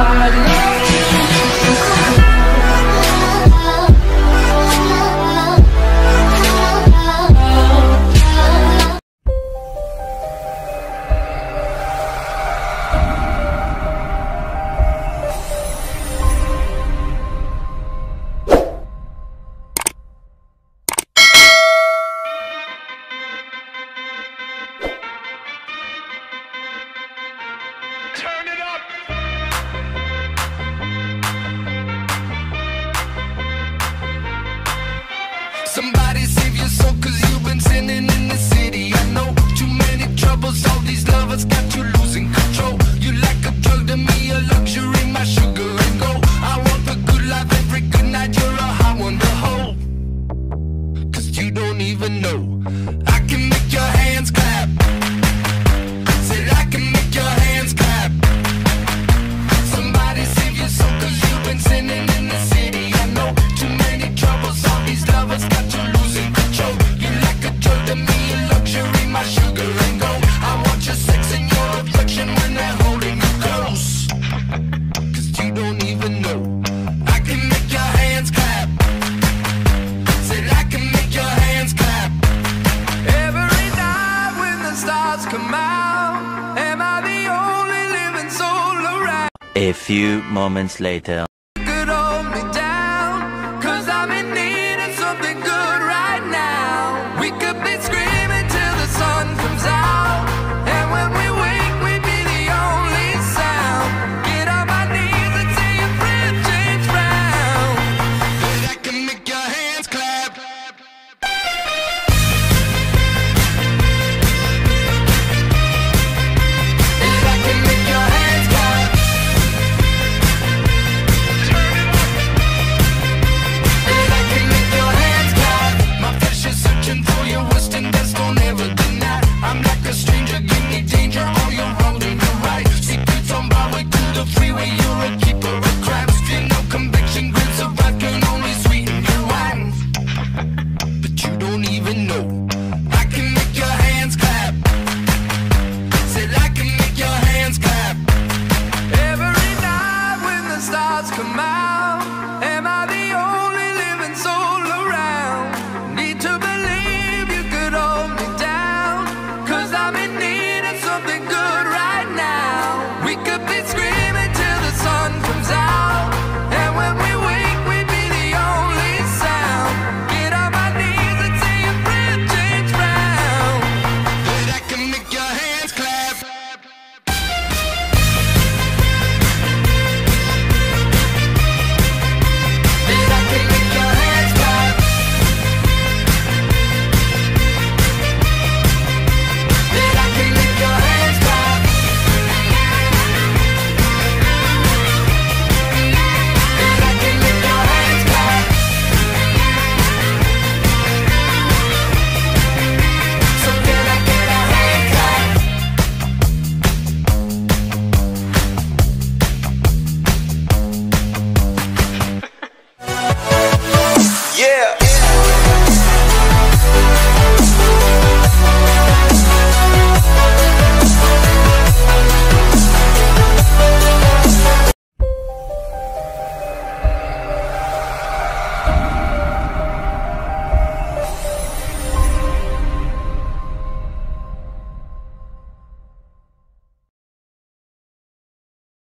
Turn it up! Somebody save your soul, cause you've been sinning in the city. I know too many troubles, all these lovers got you losing control. You like a drug to me, a luxury, my sugar and gold. I want the good life every good night, you're a hot one to hold. Cause you don't even know I can make your hands clap. Said I can make your hands clap. Somebody save your soul, cause you've been sinning in the city. I know too many troubles, all these lovers got you losing control. You like a drug to me, a luxury, my sugar and gold. I want your sex and your affection when they're holding you close. Cause you don't even know I can make your hands clap. Said I can make your hands clap. Every night when the stars come out, am I the only living soul around? A few moments later. Could hold me down, cause I'm in need of something good right now. We could be screaming till the sun comes out, and when we wake we'd be the only sound. Get on my knees and say your friend James Brown. But I can make your hands clap. And I can make your hands clap. Turn it up. And I can make your hands clap. My flesh is searching for your worst and best, don't ever deny. I'm like a stranger, give me danger, all you're wrong and you're right. Secrets on Broadway to the freeway, you're a keeper of crabs. Feel no conviction, grips of wrath can only sweeten your wine. But you don't even know I can make your hands clap. Said I can make your hands clap. Every night when the stars come out, am I the only living soul around? Need to believe you could hold me down, cause I'm in need of something good right now. We could be screaming